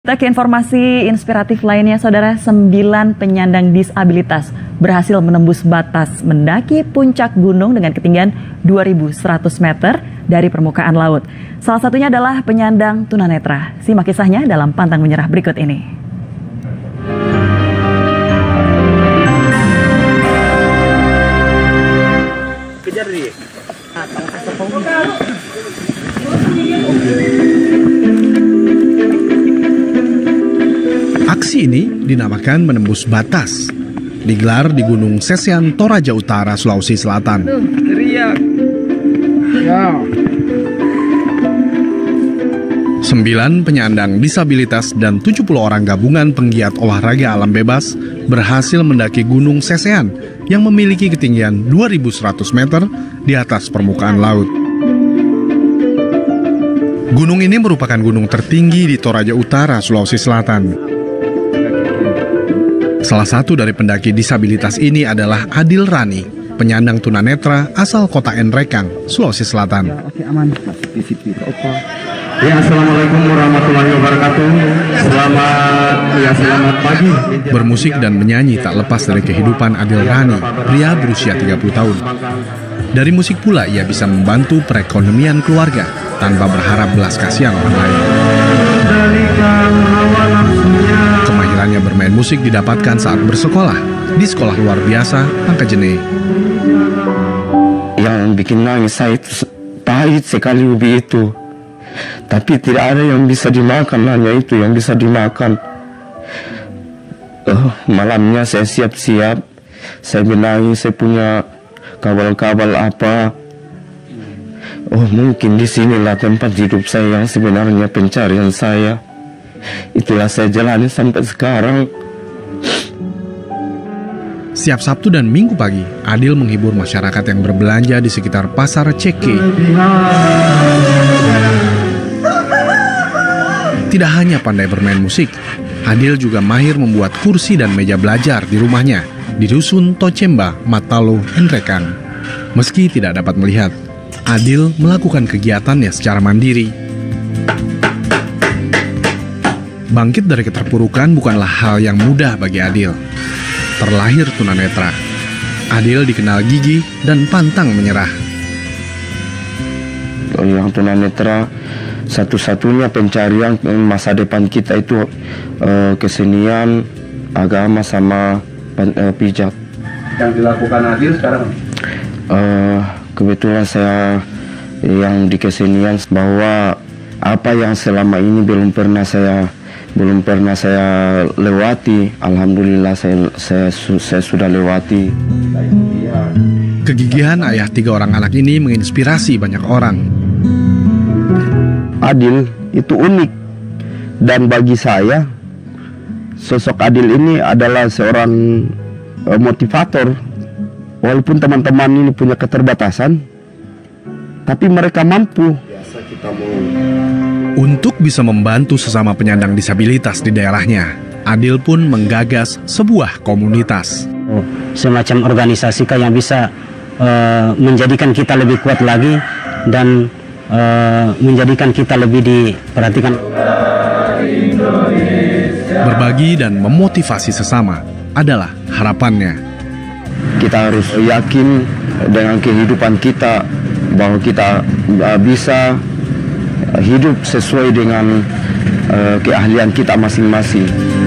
Kita ke informasi inspiratif lainnya, Saudara. 9 penyandang disabilitas berhasil menembus batas mendaki puncak gunung dengan ketinggian 2.100 meter dari permukaan laut. Salah satunya adalah penyandang tunanetra. Simak kisahnya dalam Pantang Menyerah berikut ini. Kejar dia. Aksi ini dinamakan menembus batas. Digelar di Gunung Sesean, Toraja Utara, Sulawesi Selatan. Teriak. Ya. 9 penyandang disabilitas dan 70 orang gabungan penggiat olahraga alam bebas berhasil mendaki Gunung Sesean yang memiliki ketinggian 2.100 meter di atas permukaan laut. Gunung ini merupakan gunung tertinggi di Toraja Utara, Sulawesi Selatan. Salah satu dari pendaki disabilitas ini adalah Adil Rani, penyandang tunanetra asal kota Nrekang, Sulawesi Selatan. Oke, aman. Ya, assalamualaikum warahmatullahi wabarakatuh. Selamat pagi. Bermusik dan menyanyi tak lepas dari kehidupan Adil Rani, pria berusia 30 tahun. Dari musik pula ia bisa membantu perekonomian keluarga tanpa berharap belas kasihan orang lain. Kemahirannya bermain musik didapatkan saat bersekolah di sekolah luar biasa Pangkajene. Yang bikin nangis saya itu pahit sekali ubi itu. Tapi tidak ada yang bisa dimakan, hanya itu yang bisa dimakan. Malamnya saya siap-siap, saya benahi, saya punya kabel-kabel apa. Mungkin di sinilah tempat hidup saya yang sebenarnya, pencarian saya. Itulah saya jalani sampai sekarang. Setiap Sabtu dan Minggu pagi, Adil menghibur masyarakat yang berbelanja di sekitar Pasar Ceke. Tidak hanya pandai bermain musik, Adil juga mahir membuat kursi dan meja belajar di rumahnya di Dusun Tocemba, Matalo, Nrekang. Meski tidak dapat melihat, Adil melakukan kegiatannya secara mandiri. Bangkit dari keterpurukan bukanlah hal yang mudah bagi Adil. Terlahir tunanetra, Adil dikenal gigih dan pantang menyerah. Yang tunanetra, satu-satunya pencarian masa depan kita itu kesenian, agama sama pijat. Yang dilakukan Adil sekarang? Kebetulan saya yang di kesenian, bahwa apa yang selama ini belum pernah saya lewati, alhamdulillah saya sudah lewati. Kegigihan ayah 3 orang anak ini menginspirasi banyak orang. Adil itu unik, dan bagi saya sosok Adil ini adalah seorang motivator. Walaupun teman-teman ini punya keterbatasan, tapi mereka mampu. Untuk bisa membantu sesama penyandang disabilitas di daerahnya, Adil pun menggagas sebuah komunitas. Semacam organisasi yang bisa menjadikan kita lebih kuat lagi dan menjadikan kita lebih diperhatikan. Berbagi dan memotivasi sesama adalah harapannya. Kita harus yakin dengan kehidupan kita, bahwa kita bisa hidup sesuai dengan keahlian kita masing-masing.